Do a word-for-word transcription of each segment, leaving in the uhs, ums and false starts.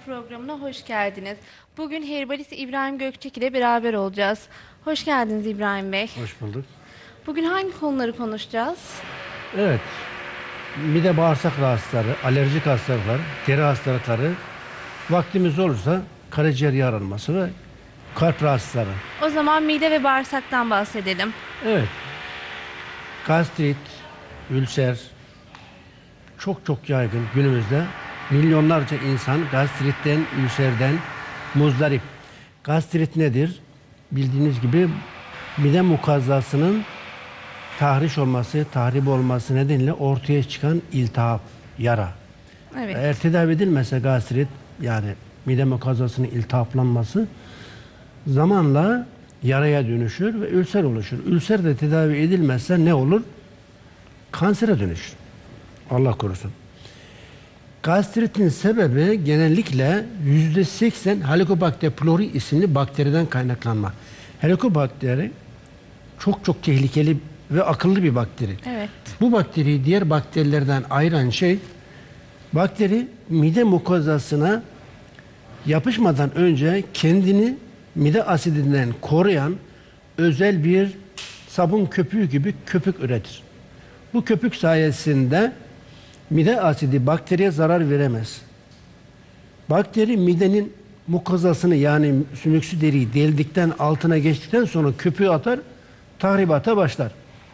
programına hoş geldiniz. Bugün herbalist İbrahim Gökçek ile beraber olacağız. Hoş geldiniz İbrahim Bey. Hoş bulduk. Bugün hangi konuları konuşacağız? Evet, mide bağırsak rahatsızları, alerjik hastalıklar, deri hastalıkları, vaktimiz olursa karaciğer yaralanması ve kalp rahatsızları. O zaman mide ve bağırsaktan bahsedelim. Evet, gastrit, ülser çok çok yaygın günümüzde. Milyonlarca insan gastritten, ülserden muzdarip. Gastrit nedir? Bildiğiniz gibi mide mukazzasının tahriş olması, tahrip olması nedeniyle ortaya çıkan iltihap, yara. Evet. Eğer tedavi edilmezse gastrit, yani mide mukazzasının iltihaplanması zamanla yaraya dönüşür ve ülser oluşur. Ülser de tedavi edilmezse ne olur? Kansere dönüşür. Allah korusun. Gastritin sebebi genellikle yüzde seksen Helicobacter pylori isimli bakteriden kaynaklanma. Helicobacter çok çok tehlikeli ve akıllı bir bakteri. Evet. Bu bakteriyi diğer bakterilerden ayıran şey, bakteri mide mukozasına yapışmadan önce kendini mide asidinden koruyan özel bir sabun köpüğü gibi köpük üretir. Bu köpük sayesinde mide asidi bakteriye zarar veremez. Bakteri midenin mukozasını, yani sümüksü deriyi deldikten, altına geçtikten sonra köpüğü atar, tahribata başlar.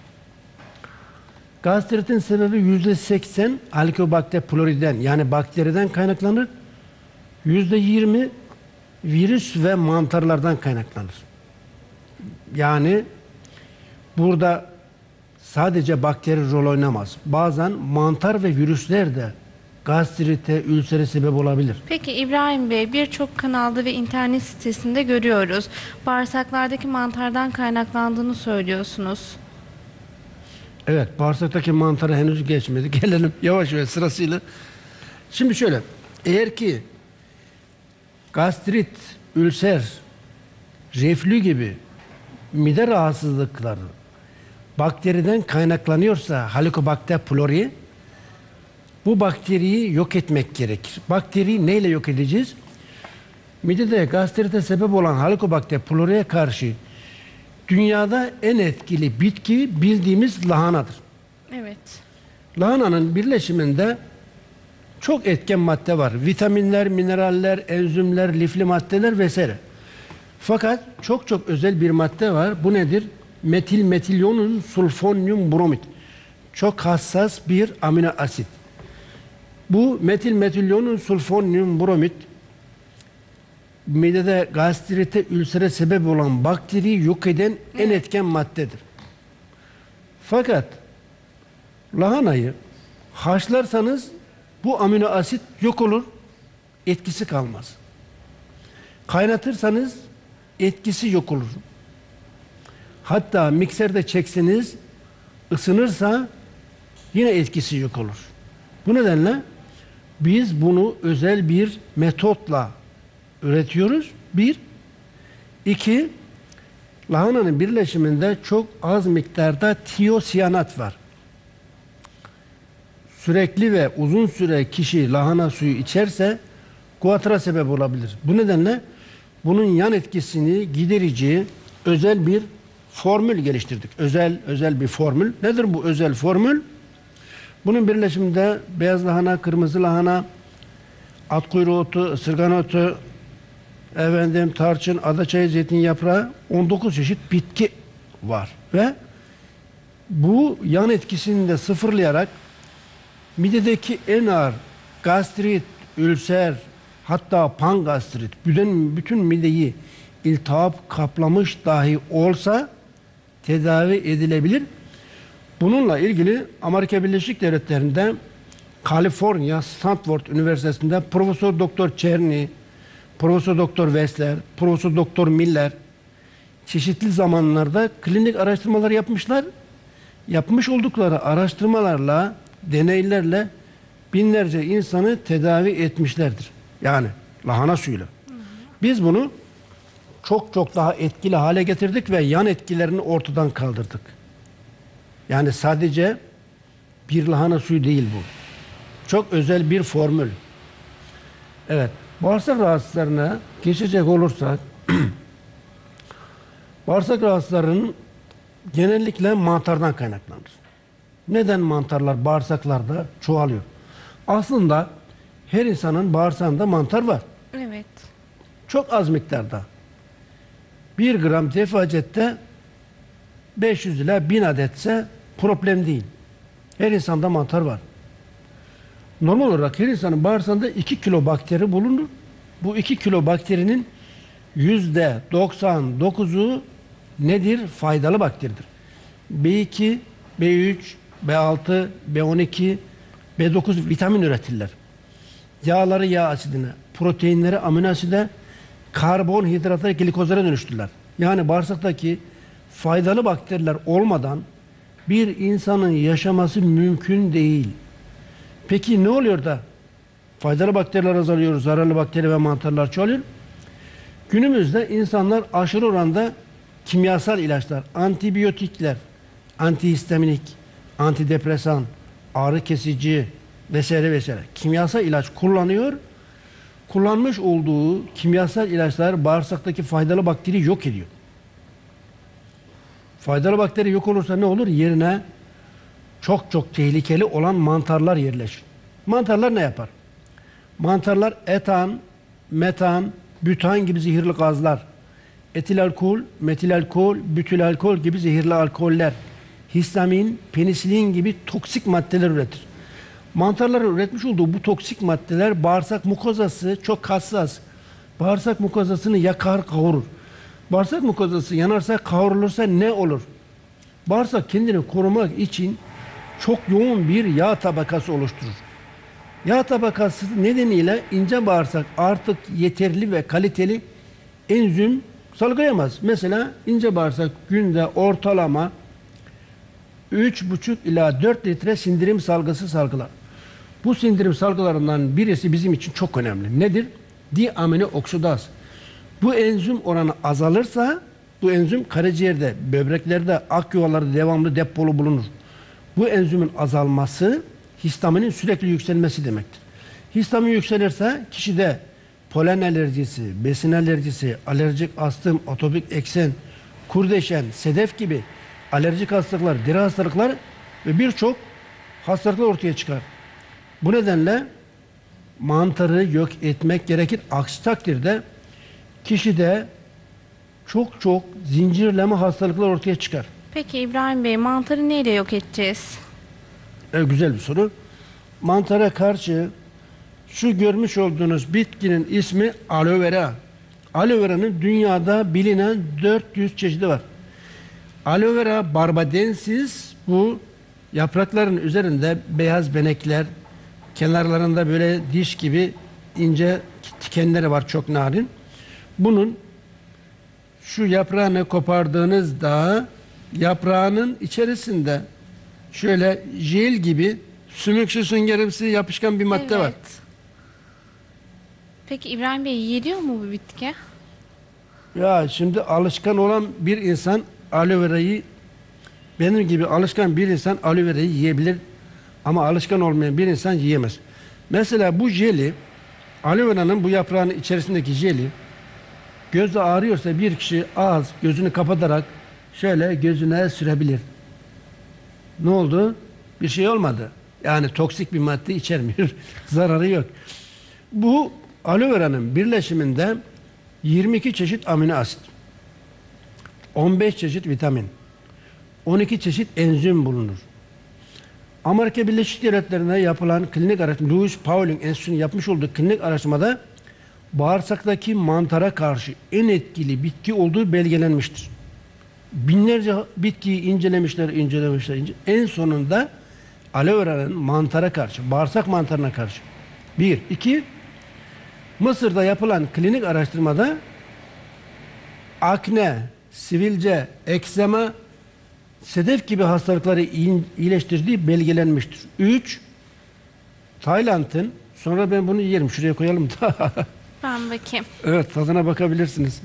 Gastritin sebebi yüzde seksen Helicobacter pylori'den, yani bakteriden kaynaklanır. Yüzde yirmi virüs ve mantarlardan kaynaklanır. Yani burada sadece bakteri rol oynamaz. Bazen mantar ve virüsler de gastrite, ülsere sebep olabilir. Peki İbrahim Bey, birçok kanalda ve internet sitesinde görüyoruz. Bağırsaklardaki mantardan kaynaklandığını söylüyorsunuz. Evet, bağırsaktaki mantara henüz geçmedi. Gelelim yavaş yavaş sırasıyla. Şimdi şöyle, eğer ki gastrit, ülser, reflü gibi mide rahatsızlıkları bakteriden kaynaklanıyorsa, Helicobacter pylori, bu bakteriyi yok etmek gerekir. Bakteriyi neyle yok edeceğiz? Midede gastrite sebep olan Helicobacter pylori'ye karşı dünyada en etkili bitki bildiğimiz lahanadır. Evet. Lahananın birleşiminde çok etken madde var. Vitaminler, mineraller, enzimler, lifli maddeler vesaire. Fakat çok çok özel bir madde var. Bu nedir? Metil metilyonun sulfonyum bromid. Çok hassas bir amino asit. Bu metil metilyonun sulfonyum bromid midede gastrite, ülsere sebep olan bakteriyi yok eden en etken maddedir. Fakat lahanayı haşlarsanız bu amino asit yok olur, etkisi kalmaz. Kaynatırsanız etkisi yok olur. Hatta mikserde çekseniz, ısınırsa yine etkisi yok olur. Bu nedenle biz bunu özel bir metotla üretiyoruz. Bir. İki, lahananın birleşiminde çok az miktarda tiyosiyanat var. Sürekli ve uzun süre kişi lahana suyu içerse guatra sebep olabilir. Bu nedenle bunun yan etkisini giderici özel bir formül geliştirdik. Özel özel bir formül. Nedir bu özel formül? Bunun birleşiminde beyaz lahana, kırmızı lahana, at kuyruğu otu, ısırgan otu, efendim tarçın, adaçayı, zeytin yaprağı, on dokuz çeşit bitki var. Ve bu yan etkisini de sıfırlayarak midedeki en ağır gastrit, ülser, hatta pangastrit, bütün, bütün mideyi iltihap kaplamış dahi olsa tedavi edilebilir. Bununla ilgili Amerika Birleşik Devletleri'nde Kaliforniya Stanford Üniversitesi'nde Profesör Doktor Çerny, Profesör Doktor Wessler, Profesör Doktor Miller çeşitli zamanlarda klinik araştırmalar yapmışlar. Yapmış oldukları araştırmalarla, deneylerle binlerce insanı tedavi etmişlerdir. Yani lahana suyuyla. Hı hı. Biz bunu çok çok daha etkili hale getirdik ve yan etkilerini ortadan kaldırdık. Yani sadece bir lahana suyu değil bu. Çok özel bir formül. Evet. Bağırsak rahatsızlarına geçecek olursak, bağırsak rahatsızlarının genellikle mantardan kaynaklanır. Neden mantarlar bağırsaklarda çoğalıyor? Aslında her insanın bağırsağında mantar var. Evet. Çok az miktarda. Bir gram defacette beş yüz ila bin adetse problem değil. Her insanda mantar var. Normal olarak her insanın bağırsağında iki kilo bakteri bulunur. Bu iki kilo bakterinin yüzde doksan dokuzu nedir? Faydalı bakteridir. B iki, B üç, B altı, B on iki, B dokuz vitamin üretirler. Yağları yağ asidine, proteinleri amino aside, karbonhidratları glikozlara dönüştürürler. Yani bağırsaktaki faydalı bakteriler olmadan bir insanın yaşaması mümkün değil. Peki ne oluyor da faydalı bakteriler azalıyor, zararlı bakteri ve mantarlar çoğalıyor? Günümüzde insanlar aşırı oranda kimyasal ilaçlar, antibiyotikler, antihistaminik, antidepresan, ağrı kesici vesaire vesaire kimyasal ilaç kullanıyor. Kullanmış olduğu kimyasal ilaçlar bağırsaktaki faydalı bakteri yok ediyor. Faydalı bakteri yok olursa ne olur? Yerine çok çok tehlikeli olan mantarlar yerleşir. Mantarlar ne yapar? Mantarlar etan, metan, bütan gibi zehirli gazlar, etil alkol, metil alkol, bütül alkol gibi zehirli alkoller, histamin, penisilin gibi toksik maddeler üretir. Mantarların üretmiş olduğu bu toksik maddeler bağırsak mukozası çok hassas. Bağırsak mukozasını yakar, kavurur. Bağırsak mukozası yanarsa, kavrulursa ne olur? Bağırsak kendini korumak için çok yoğun bir yağ tabakası oluşturur. Yağ tabakası nedeniyle ince bağırsak artık yeterli ve kaliteli enzim salgılayamaz. Mesela ince bağırsak günde ortalama üç buçuk ila dört litre sindirim salgısı salgılar. Bu sindirim salgılarından birisi bizim için çok önemli. Nedir? Diamino oksidaz. Bu enzim oranı azalırsa bu enzim karaciğerde, böbreklerde, ak yuvalarda devamlı depolu bulunur. Bu enzimin azalması histaminin sürekli yükselmesi demektir. Histamin yükselirse kişide polen alerjisi, besin alerjisi, alerjik astım, atopik eksen, kurdeşen, sedef gibi alerjik hastalıklar, deri hastalıklar ve birçok hastalıklar ortaya çıkar. Bu nedenle mantarı yok etmek gerekir. Aksi takdirde kişide çok çok zincirleme hastalıklar ortaya çıkar. Peki İbrahim Bey, mantarı neyle yok edeceğiz? Evet, güzel bir soru. Mantara karşı şu görmüş olduğunuz bitkinin ismi aloe vera. Aloe vera'nın dünyada bilinen dört yüz çeşidi var. Aloe vera barbadensis, bu yaprakların üzerinde beyaz benekler, kenarlarında böyle diş gibi ince tikenleri var, çok narin. Bunun şu yaprağını kopardığınızda yaprağının içerisinde şöyle jel gibi sümüksü süngerimsi yapışkan bir madde Evet. var. Peki İbrahim Bey, yiyiliyor mu bu bitki? Ya şimdi alışkan olan bir insan aloe verayı, benim gibi alışkan bir insan aloe verayı yiyebilir ama alışkan olmayan bir insan yiyemez. Mesela bu jeli, aloe vera'nın bu yaprağının içerisindeki jeli gözde ağrıyorsa bir kişi ağız gözünü kapatarak şöyle gözüne sürebilir. Ne oldu? Bir şey olmadı. Yani toksik bir madde içermiyor. Zararı yok. Bu aloe vera'nın birleşiminde yirmi iki çeşit amino asit, on beş çeşit vitamin, on iki çeşit enzim bulunur. Amerika Birleşik Devletleri'nde yapılan klinik araştırma, Louis Pauling Enstitüsü'nün yapmış olduğu klinik araştırmada bağırsaktaki mantara karşı en etkili bitki olduğu belgelenmiştir. Binlerce bitkiyi incelemişler, incelemişler, incelemişler. En sonunda aloe vera'nın mantara karşı, bağırsak mantarına karşı. Bir, iki, Mısır'da yapılan klinik araştırmada akne, sivilce, eksema, sedef gibi hastalıkları iyileştirdiği belgelenmiştir. Üç, Tayland'ın, sonra ben bunu yerim, şuraya koyalım da. Ben bakayım. Evet, tadına bakabilirsiniz.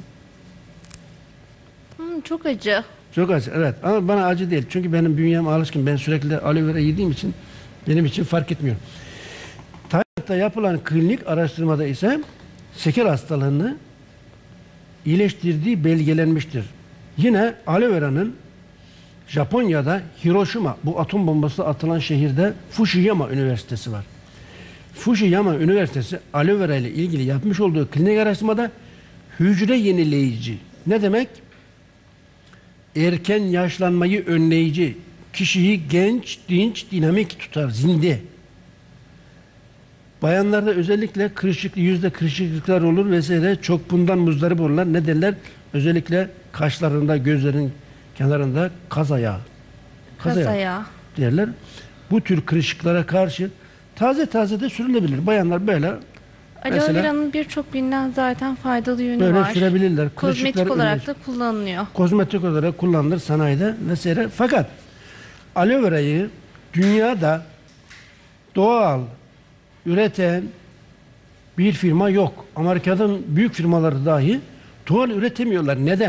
Hmm, çok acı. Çok acı, evet, ama bana acı değil. Çünkü benim bünyem alışkın. Ben sürekli aloe vera yediğim için benim için fark etmiyor. Tayland'da yapılan klinik araştırmada ise şeker hastalığını iyileştirdiği belgelenmiştir. Yine aloe vera'nın Japonya'da Hiroşima, bu atom bombası atılan şehirde Fukushima Üniversitesi var. Fukushima Üniversitesi aloe vera ile ilgili yapmış olduğu klinik araştırmada hücre yenileyici. Ne demek? Erken yaşlanmayı önleyici, kişiyi genç, dinç, dinamik tutar, zinde. Bayanlarda özellikle kırışıklık, yüzde kırışıklıklar olur vesaire, çok bundan muzdarip olurlar. Ne derler? Özellikle kaşlarında, gözlerin kenarında kaz ayağı. Kaz, Kaz ayağı ayağı. derler. Bu tür kırışıklara karşı taze taze de sürülebilir. Bayanlar böyle Aloe mesela vera'nın birçok bilinen zaten faydalı yönü böyle var. sürebilirler. Kozmetik Kırışıkları olarak önleyici. da kullanılıyor. Kozmetik olarak kullanılır sanayide vesaire. Fakat aloe vera'yı dünyada doğal üreten bir firma yok. Amerika'nın büyük firmaları dahi doğal üretemiyorlar. Neden?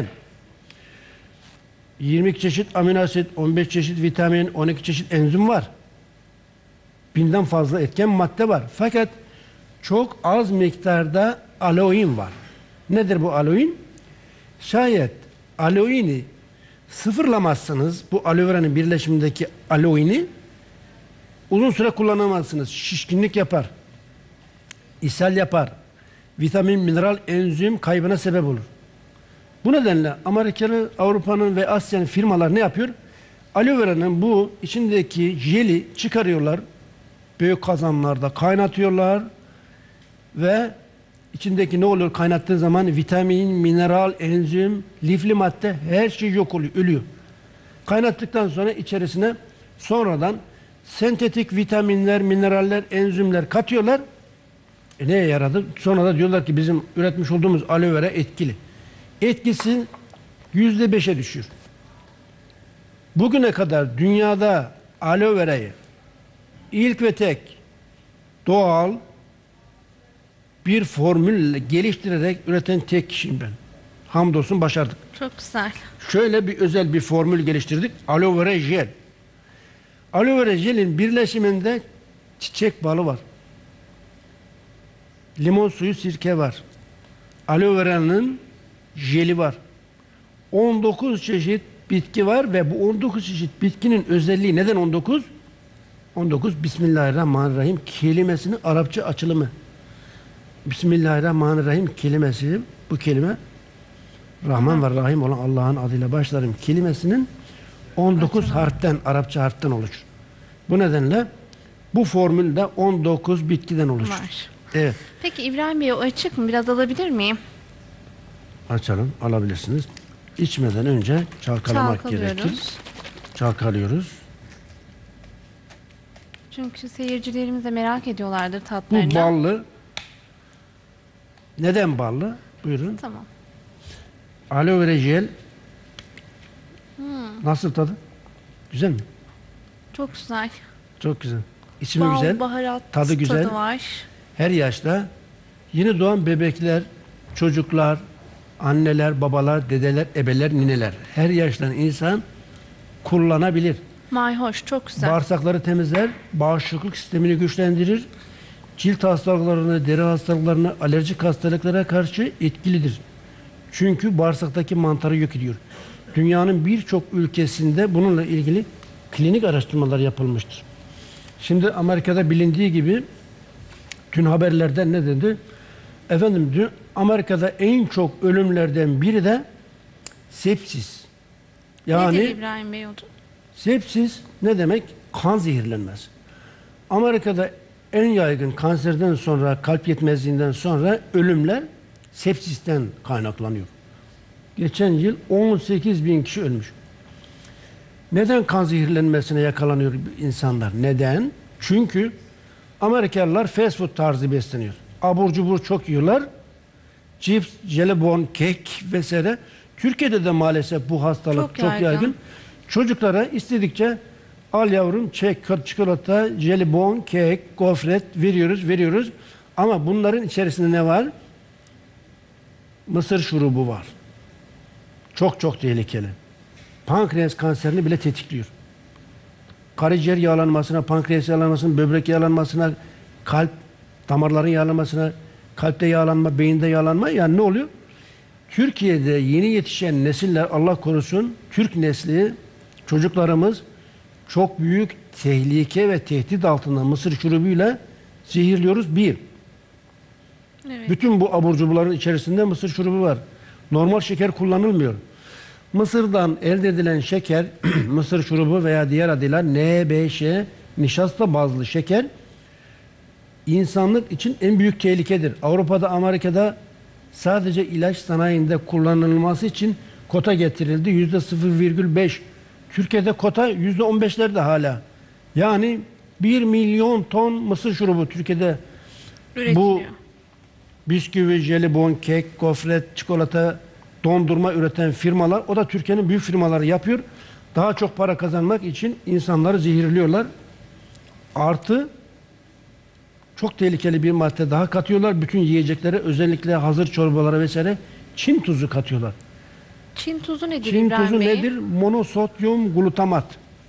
yirmi iki çeşit amino asit, on beş çeşit vitamin, on iki çeşit enzim var. Binden fazla etken madde var. Fakat çok az miktarda aloin var. Nedir bu aloin? Şayet aloini sıfırlamazsanız, bu aloe vera'nın birleşimindeki aloini uzun süre kullanamazsınız. Şişkinlik yapar, ishal yapar, vitamin, mineral, enzim kaybına sebep olur. Bu nedenle Amerikalı, Avrupa'nın ve Asya'nın firmalar ne yapıyor? Aloe vera'nın bu içindeki jeli çıkarıyorlar. Büyük kazanlarda kaynatıyorlar ve içindeki ne oluyor kaynattığı zaman? Vitamin, mineral, enzim, lifli madde, her şey yok oluyor, ölüyor. Kaynattıktan sonra içerisine sonradan sentetik vitaminler, mineraller, enzimler katıyorlar. E neye yaradı? Sonra da diyorlar ki bizim üretmiş olduğumuz aloe vera etkili. Etkisi yüzde beşe düşüyor. Bugüne kadar dünyada aloe verayı ilk ve tek doğal bir formülle geliştirerek üreten tek kişiyim ben. Hamdolsun başardık. Çok güzel. Şöyle bir özel bir formül geliştirdik. Aloe vera jel. Aloe vera jelin birleşiminde çiçek balı var. Limon suyu, sirke var. Aloe vera'nın jeli var. on dokuz çeşit bitki var ve bu on dokuz çeşit bitkinin özelliği neden on dokuz? on dokuz Bismillahirrahmanirrahim kelimesinin Arapça açılımı. Bismillahirrahmanirrahim kelimesi, bu kelime Rahman ve Rahim olan Allah'ın adıyla başlarım kelimesinin on dokuz Açalım. harften, Arapça harften oluşur. Bu nedenle bu formülde on dokuz bitkiden oluşur. Var. Evet. Peki İbrahim Bey, o açık mı? Biraz alabilir miyim? Açalım, alabilirsiniz. İçmeden önce çalkalamak Çalkalıyoruz. gerekir. Çalkalıyoruz. Çünkü seyircilerimiz de merak ediyorlardır Bu tatlarını. ballı. Neden ballı? Buyurun. Tamam. Aloe vera jel. Nasıl tadı? Güzel mi? Çok güzel. Çok güzel. İçimi Bal, güzel. baharat Tadı güzel. tadı var. Her yaşta yeni doğan bebekler, çocuklar, anneler, babalar, dedeler, ebeler, nineler. Her yaştan insan kullanabilir. Mayhoş, çok güzel. Bağırsakları temizler, bağışıklık sistemini güçlendirir. Cilt hastalıklarına, deri hastalıklarına, alerjik hastalıklara karşı etkilidir. Çünkü bağırsaktaki mantarı yok ediyor. Dünyanın birçok ülkesinde bununla ilgili klinik araştırmalar yapılmıştır. Şimdi Amerika'da bilindiği gibi dün haberlerden ne dedi? Efendim dün Amerika'da en çok ölümlerden biri de sepsis. Yani Nedir İbrahim Bey hocam? sepsis ne demek? Kan zehirlenmesi. Amerika'da en yaygın kanserden sonra, kalp yetmezliğinden sonra ölümler sepsisten kaynaklanıyor. Geçen yıl on sekiz bin kişi ölmüş. Neden kan zehirlenmesine yakalanıyor insanlar? Neden? Çünkü Amerikalılar fast food tarzı besleniyor. Abur cubur çok yiyorlar. Cips, jelibon, kek vesaire. Türkiye'de de maalesef bu hastalık Çok çok, yaygın. yaygın. Çocuklara istedikçe al yavrum çek, çikolata, jelibon, kek, gofret veriyoruz, veriyoruz. Ama bunların içerisinde ne var? Mısır şurubu var. Çok çok tehlikeli. Pankreas kanserini bile tetikliyor. Karaciğer yağlanmasına, pankreas yağlanmasına, böbrek yağlanmasına, kalp damarların yağlanmasına, kalpte yağlanma, beyinde yağlanma. Yani ne oluyor? Türkiye'de yeni yetişen nesiller, Allah korusun, Türk nesli, çocuklarımız çok büyük tehlike ve tehdit altında mısır şurubuyla zehirliyoruz. Bir, Evet. bütün bu abur cuburların içerisinde mısır şurubu var. Normal şeker kullanılmıyor. Mısırdan elde edilen şeker, mısır şurubu veya diğer adıyla N B Ş, nişasta bazlı şeker, insanlık için en büyük tehlikedir. Avrupa'da, Amerika'da sadece ilaç sanayinde kullanılması için kota getirildi. yüzde sıfır virgül beş. Türkiye'de kota yüzde on beşlerde hala. Yani bir milyon ton mısır şurubu Türkiye'de Üretiliyor. bu bisküvi, jelibon, kek, gofret, çikolata, dondurma üreten firmalar, o da Türkiye'nin büyük firmaları yapıyor. Daha çok para kazanmak için insanları zehirliyorlar. Artı çok tehlikeli bir madde daha katıyorlar. Bütün yiyeceklere, özellikle hazır çorbalara vesaire Çin tuzu katıyorlar. Çin tuzu nedir Çin İbrahim tuzu Bey? nedir? Monosodyum glutamat.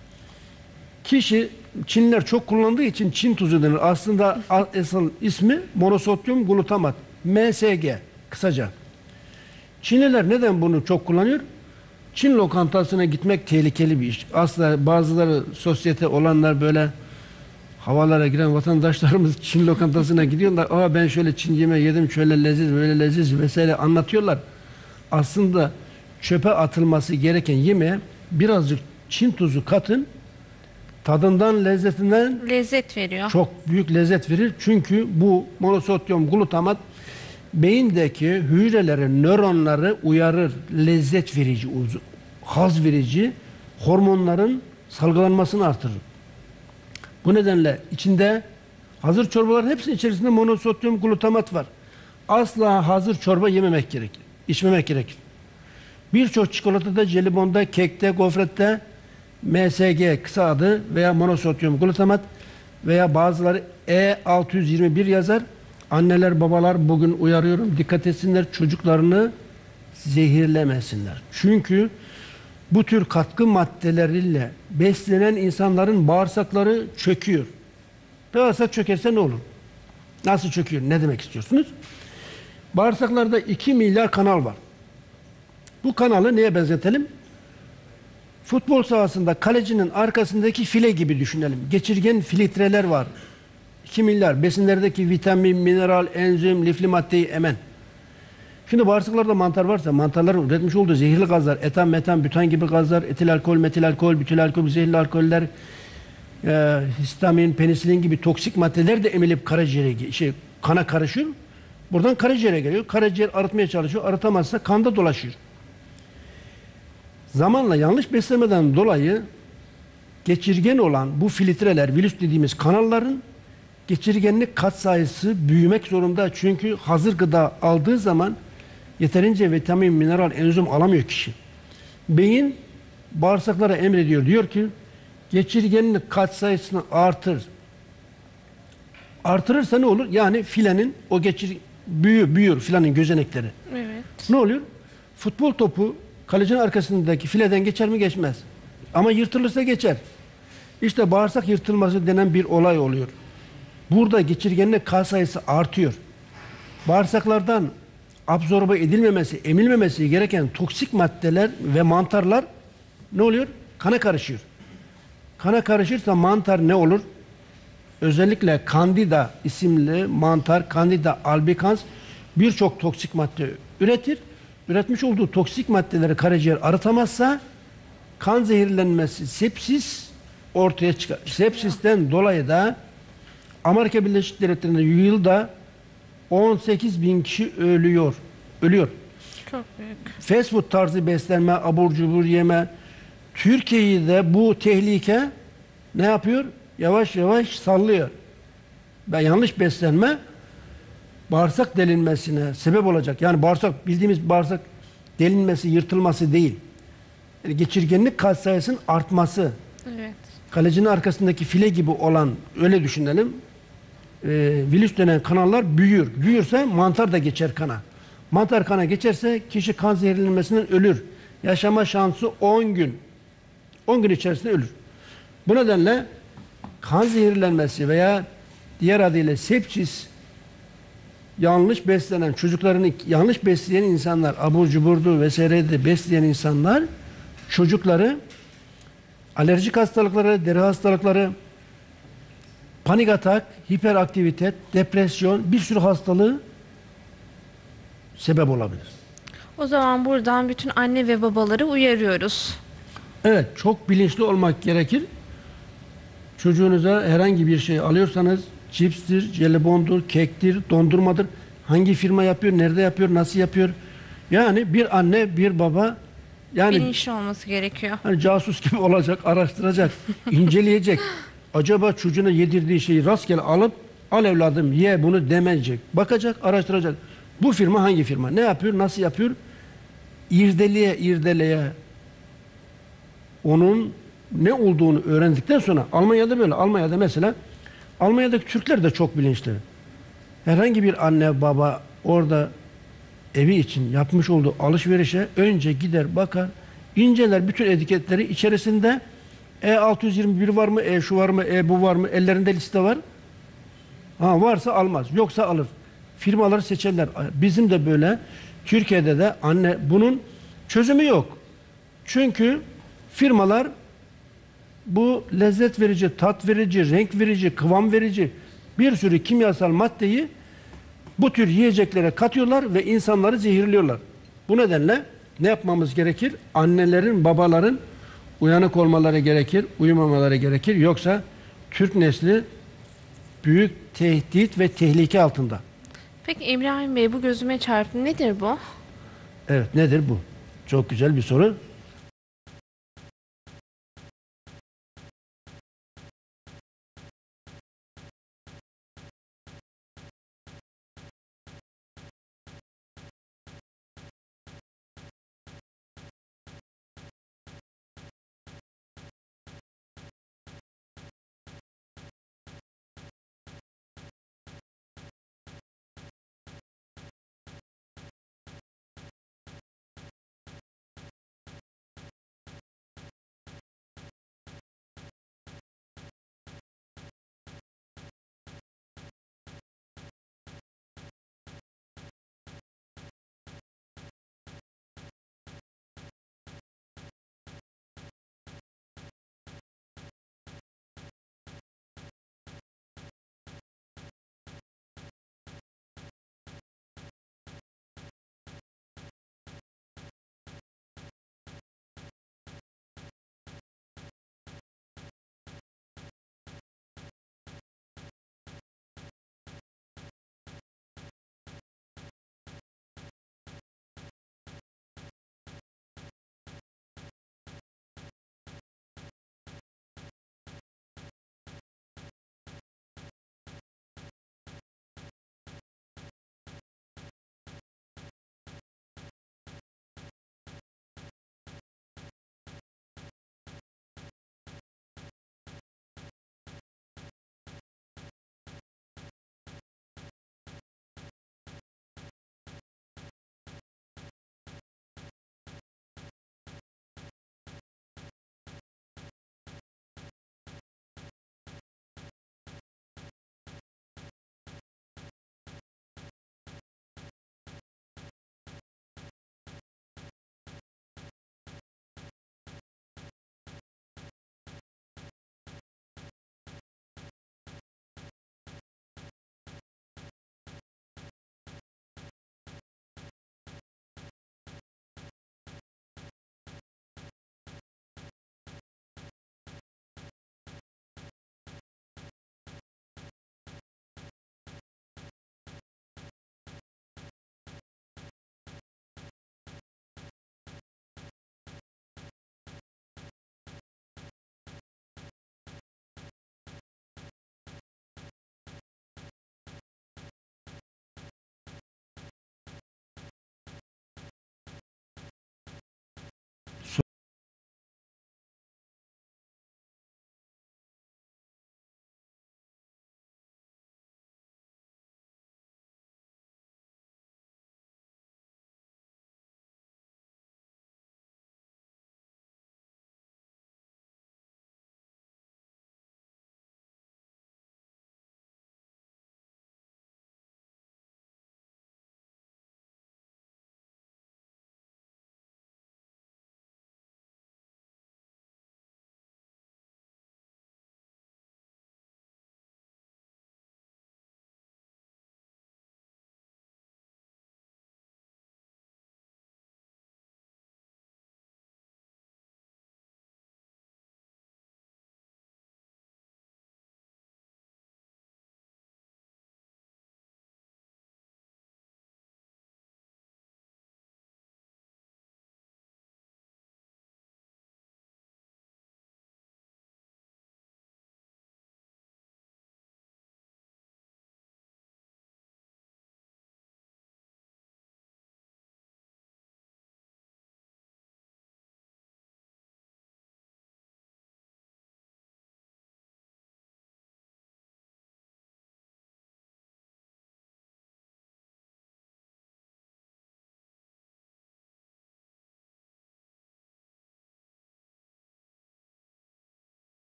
Kişi, Çinliler çok kullandığı için Çin tuzu denir. Aslında asıl ismi monosodyum glutamat. M S G kısaca. Çinliler neden bunu çok kullanıyor? Çin lokantasına gitmek tehlikeli bir iş. Aslında bazıları, sosyete olanlar, böyle havalara giren vatandaşlarımız Çin lokantasına gidiyorlar. Aa, ben şöyle Çin yemeği yedim, şöyle leziz, böyle leziz vesaire anlatıyorlar. Aslında çöpe atılması gereken yemeğe birazcık Çin tuzu katın. Tadından, lezzetinden Lezzet veriyor. çok büyük lezzet verir. Çünkü bu monosodyum glutamat beyindeki hücreleri, nöronları uyarır. Lezzet verici, haz verici, hormonların salgılanmasını artırır. Bu nedenle içinde hazır çorbaların hepsinin içerisinde monosodyum glutamat var. Asla hazır çorba yememek gerekir. İçmemek gerekir. Birçok çikolatada, jelibonda, kekte, gofrette M S G kısa adı veya monosodyum glutamat veya bazıları E altı yüz yirmi bir yazar. Anneler, babalar, bugün uyarıyorum, dikkat etsinler, çocuklarını zehirlemesinler. Çünkü bu tür katkı maddeleriyle beslenen insanların bağırsakları çöküyor. Bağırsak çökerse ne olur? Nasıl çöküyor? Ne demek istiyorsunuz? Bağırsaklarda iki milyar kanal var. Bu kanalı neye benzetelim? Futbol sahasında kalecinin arkasındaki file gibi düşünelim. Geçirgen filtreler var. iki milyar. Besinlerdeki vitamin, mineral, enzim, lifli maddeyi emen. Şimdi bağırsaklarda mantar varsa mantarların üretmiş olduğu zehirli gazlar, etan, metan, bütan gibi gazlar, etil alkol, metil alkol, bütül alkol, zehirli alkoller, e, histamin, penisilin gibi toksik maddeler de emilip karaciğere, şey, kana karışıyor. Buradan karaciğere geliyor. Karaciğer arıtmaya çalışıyor. Arıtamazsa kanda dolaşıyor. Zamanla yanlış beslemeden dolayı geçirgen olan bu filtreler, virüs dediğimiz kanalların geçirgenlik katsayısı büyümek zorunda. Çünkü hazır gıda aldığı zaman yeterince vitamin, mineral, enzim alamıyor kişi. Beyin bağırsaklara emrediyor. Diyor ki geçirgenlik katsayısını artır. Artırırsa ne olur? Yani filenin o geçir büyür, büyür filanın gözenekleri. Evet. Ne oluyor? Futbol topu kalecinin arkasındaki fileden geçer mi? Geçmez. Ama yırtılırsa geçer. İşte bağırsak yırtılması denen bir olay oluyor. Burada geçirgenlik kas sayısı artıyor. Bağırsaklardan absorbe edilmemesi, emilmemesi gereken toksik maddeler ve mantarlar ne oluyor? Kana karışıyor. Kana karışırsa mantar ne olur? Özellikle Candida isimli mantar, Candida albicans birçok toksik madde üretir. Üretmiş olduğu toksik maddeleri karaciğer arıtamazsa kan zehirlenmesi, sepsis ortaya çıkar. Sepsisten dolayı da Amerika Birleşik Devletleri'nde yılda on sekiz bin kişi ölüyor. Ölüyor. Çok büyük. Fast food tarzı beslenme, abur cubur yeme. Türkiye'yi de bu tehlike ne yapıyor? Yavaş yavaş sallıyor. Ve yanlış beslenme bağırsak delinmesine sebep olacak. Yani bağırsak, bildiğimiz bağırsak delinmesi, yırtılması değil. Yani geçirgenlik kas sayısının artması. Evet. Kalecinin arkasındaki file gibi olan, öyle düşünelim. E, virüs denen kanallar büyür. Büyürse mantar da geçer kana. Mantar kana geçerse kişi kan zehirlenmesinden ölür. Yaşama şansı on gün. on gün içerisinde ölür. Bu nedenle kan zehirlenmesi veya diğer adıyla sepsis yanlış beslenen, çocuklarını yanlış besleyen insanlar, abur cuburdu vesairede besleyen insanlar çocukları alerjik hastalıkları, deri hastalıkları, panik atak, hiperaktivite, depresyon, bir sürü hastalığı sebep olabilir. O zaman buradan bütün anne ve babaları uyarıyoruz. Evet, çok bilinçli olmak gerekir. Çocuğunuza herhangi bir şey alıyorsanız cipstir, jelibondur, kektir, dondurmadır. Hangi firma yapıyor, nerede yapıyor, nasıl yapıyor? Yani bir anne, bir baba yani Bilinçli olması gerekiyor. hani casus gibi olacak, araştıracak, inceleyecek. Acaba çocuğuna yedirdiği şeyi rastgele alıp al evladım ye bunu demeyecek. Bakacak, araştıracak. Bu firma hangi firma? Ne yapıyor, nasıl yapıyor? İrdeleye, irdeleye onun ne olduğunu öğrendikten sonra Almanya'da böyle. Almanya'da mesela Almanya'daki Türkler de çok bilinçli. Herhangi bir anne baba orada evi için yapmış olduğu alışverişe önce gider bakar, inceler bütün etiketleri içerisinde E altı yüz yirmi bir var mı, E şu var mı, E bu var mı, ellerinde liste var. Ha varsa almaz, yoksa alır. Firmaları seçerler. Bizim de böyle Türkiye'de de anne bunun çözümü yok. Çünkü firmalar bu lezzet verici, tat verici, renk verici, kıvam verici bir sürü kimyasal maddeyi bu tür yiyeceklere katıyorlar ve insanları zehirliyorlar. Bu nedenle ne yapmamız gerekir? Annelerin, babaların uyanık olmaları gerekir, uyumamaları gerekir. Yoksa Türk nesli büyük tehdit ve tehlike altında. Peki İbrahim Bey, bu gözüme çarptı. Nedir bu? Evet, nedir bu? Çok güzel bir soru.